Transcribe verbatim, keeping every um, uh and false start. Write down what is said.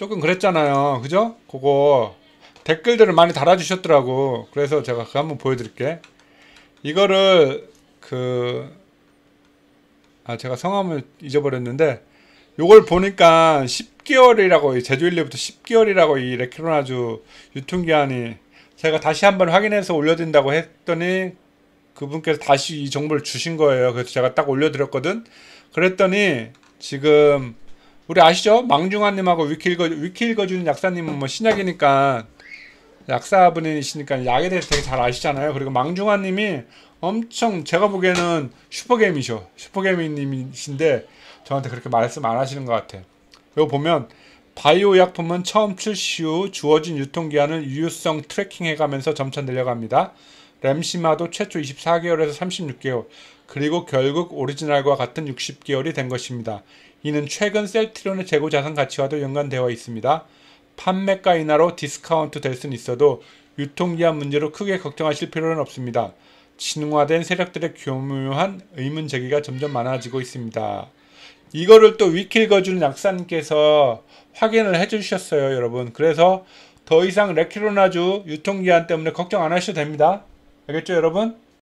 조금 그랬잖아요. 그죠? 그거 댓글들을 많이 달아주셨더라고. 그래서 제가 그거 한번 보여드릴게. 이거를 그 아 제가 성함을 잊어버렸는데 요걸 보니까 십 개월이라고 제조일리부터 십 개월이라고 이 레크로나주 유통기한이 제가 다시 한번 확인해서 올려드린다고 했더니 그분께서 다시 이 정보를 주신 거예요. 그래서 제가 딱 올려드렸거든. 그랬더니 지금 우리 아시죠? 망중아님하고 위키 읽어 위키 읽어주는 약사님은 뭐 신약이니까 약사분이시니까 약에 대해서 되게 잘 아시잖아요. 그리고 망중아님이 엄청 제가 보기에는 슈퍼게임이셔. 슈퍼게임님이신데 저한테 그렇게 말씀 안 하시는 것 같아. 이거 보면 바이오 약품은 처음 출시 후 주어진 유통기한을 유효성 트래킹해가면서 점차 늘려갑니다. 램시마도 최초 이십사 개월에서 삼십육 개월, 그리고 결국 오리지널과 같은 육십 개월이 된 것입니다. 이는 최근 셀트리온의 재고 자산 가치와도 연관되어 있습니다. 판매가 인하로 디스카운트 될 수는 있어도 유통기한 문제로 크게 걱정하실 필요는 없습니다. 진화된 세력들의 교묘한 의문 제기가 점점 많아지고 있습니다. 이거를 또 위키 읽어주는 약사님께서 확인을 해주셨어요, 여러분. 그래서 더 이상 레키로나주 유통기한 때문에 걱정 안 하셔도 됩니다. 알겠죠, 여러분?